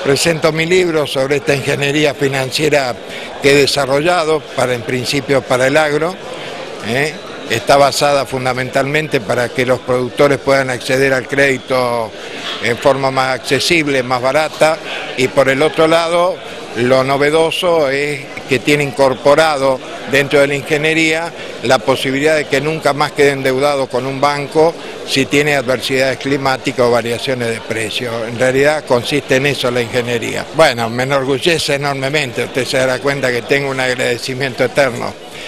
Presento mi libro sobre esta ingeniería financiera que he desarrollado en principio para el agro. Está basada fundamentalmente para que los productores puedan acceder al crédito en forma más accesible, más barata, y por el otro lado, lo novedoso es que tiene incorporado dentro de la ingeniería la posibilidad de que nunca más quede endeudado con un banco si tiene adversidades climáticas o variaciones de precio. En realidad consiste en eso la ingeniería. Bueno, me enorgullece enormemente, usted se dará cuenta que tengo un agradecimiento eterno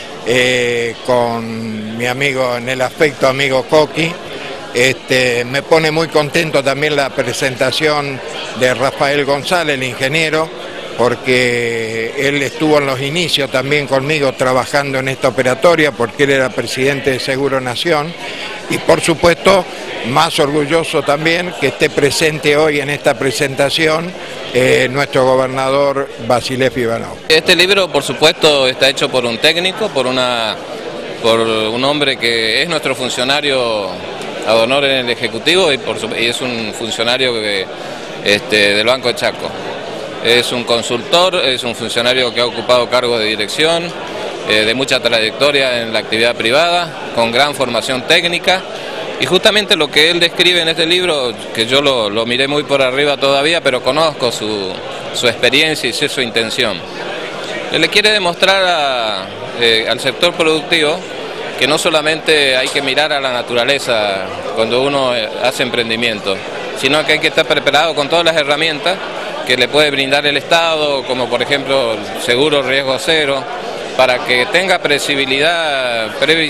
con mi amigo, en el afecto amigo Coqui. Me pone muy contento también la presentación de Rafael González, el ingeniero, porque él estuvo en los inicios también conmigo trabajando en esta operatoria, porque él era presidente de Seguro Nación, y por supuesto más orgulloso también que esté presente hoy en esta presentación nuestro gobernador Vasilevs Ivanov. Este libro, por supuesto, está hecho por un técnico, por un hombre que es nuestro funcionario ad honor en el Ejecutivo y es un funcionario del Banco de Chaco. Es un consultor, es un funcionario que ha ocupado cargos de dirección, de mucha trayectoria en la actividad privada, con gran formación técnica, y justamente lo que él describe en este libro, que yo lo miré muy por arriba todavía, pero conozco su experiencia y sé su intención. Él le quiere demostrar al sector productivo que no solamente hay que mirar a la naturaleza cuando uno hace emprendimiento, sino que hay que estar preparado con todas las herramientas que le puede brindar el Estado, como por ejemplo el seguro riesgo cero, para que tenga previsibilidad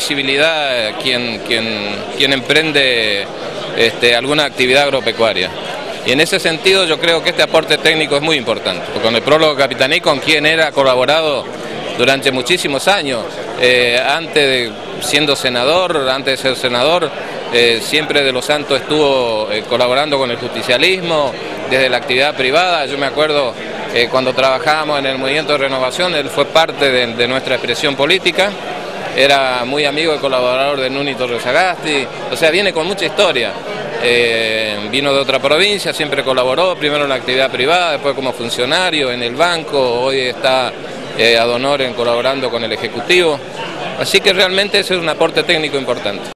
quien emprende alguna actividad agropecuaria. Y en ese sentido yo creo que este aporte técnico es muy importante, porque con el prólogo Capitaní, con quien era colaborado durante muchísimos años, antes de ser senador, siempre de los Santos estuvo colaborando con el justicialismo, desde la actividad privada. Yo me acuerdo cuando trabajábamos en el Movimiento de Renovación, él fue parte de nuestra expresión política, era muy amigo y colaborador de Núñez Torres Sagasti, o sea, viene con mucha historia. Vino de otra provincia, siempre colaboró, primero en la actividad privada, después como funcionario en el banco, hoy está ad honor colaborando con el Ejecutivo, así que realmente ese es un aporte técnico importante.